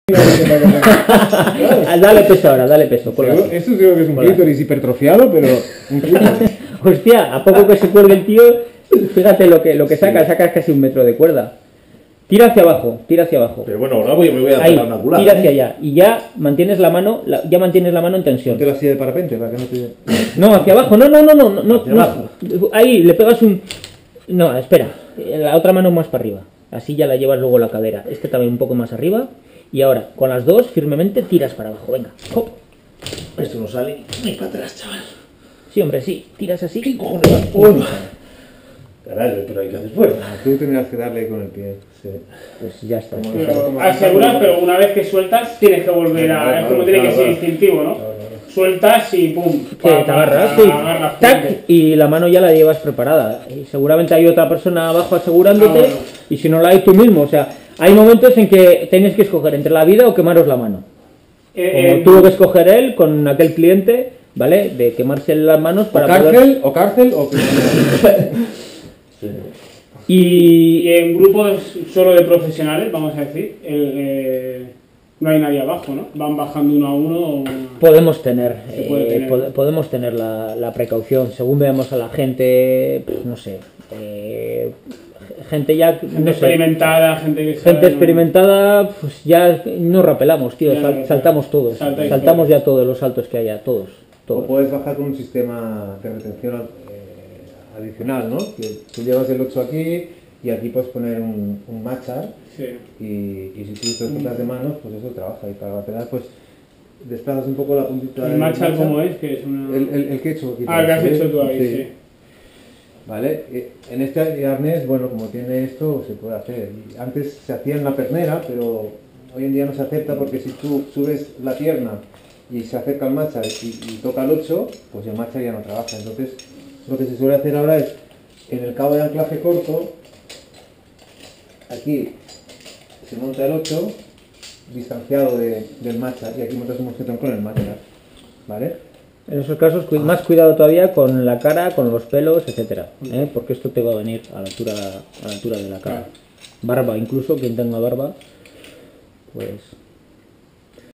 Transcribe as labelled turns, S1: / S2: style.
S1: Dale peso ahora, dale peso.
S2: Esto creo que es un clítoris hipertrofiado, pero un clítoris.
S1: Hostia, a poco que se cuelgue el tío, fíjate lo que saca, sacas casi 1 metro de cuerda. Tira hacia abajo.
S3: Pero bueno, ahora me voy a
S1: Ahí,
S3: pegar una culada.
S1: tira hacia allá. Y ya mantienes la mano en tensión.
S2: Ponte la silla de parapente para que no te...
S1: No, hacia abajo, no.
S3: Hacia abajo.
S1: Ahí, le pegas un... No, espera, la otra mano más para arriba. Así ya la llevas luego la cadera. Este también un poco más arriba. Y ahora, con las dos, firmemente tiras para abajo. Venga, hop.
S3: Esto no sale ni para atrás, chaval.
S1: Sí, hombre, sí. Tiras así.
S3: ¿Qué cojones va? Uy. Caray, pero hay que hacer fuerza.
S2: Tú tendrás que darle con el pie.
S3: Sí.
S1: Pues ya está.
S4: Pero aseguras, pero una vez que sueltas tienes que volver a... Es como tiene que ser instintivo, ¿no? Sueltas y pum.
S1: Sí, te agarras, sí. Tac, y la mano ya la llevas preparada. Y seguramente hay otra persona abajo asegurándote, y si no la hay tú mismo. O sea, hay momentos en que tienes que escoger entre la vida o quemaros la mano. Como tuvo que escoger él con aquel cliente, ¿vale? De quemarse las manos para
S2: cárcel o
S3: Sí.
S4: Y en grupos solo de profesionales, vamos a decir, no hay nadie abajo, ¿no? Van bajando uno a uno.
S1: Podemos tener,
S4: podemos
S1: tener la precaución, según veamos a la gente, pues, no sé, gente ya
S4: gente experimentada, gente que sabe,
S1: experimentada, pues ya no rapelamos, tío, saltamos todos, saltamos ya todos los saltos que haya, todos.
S2: O puedes bajar con un sistema de retención adicional, ¿no? Que tú llevas el 8 aquí y aquí puedes poner un matchar.
S4: Sí.
S2: Y si tú te tocas de manos, pues eso trabaja. Y para rapelar, pues desplazas un poco la puntita
S4: del matchar. ¿Cómo es? Que es una...
S2: el que he hecho aquí.
S4: Ah, el que has hecho tú ahí, sí.
S2: Vale, en este arnés, bueno, como tiene esto, se puede hacer. Antes se hacía en la pernera, pero hoy en día no se acepta porque si tú subes la pierna y se acerca al matchar y toca el 8, pues el matchar ya no trabaja. Entonces, lo que se suele hacer ahora es, en el cabo de anclaje corto, aquí se monta el 8, distanciado del matchar, y aquí montas un mosquetón con el matchar, ¿vale?
S1: En esos casos, más cuidado todavía con la cara, con los pelos, etcétera, porque esto te va a venir a la altura de la cara. Barba, incluso, quien tenga barba, pues...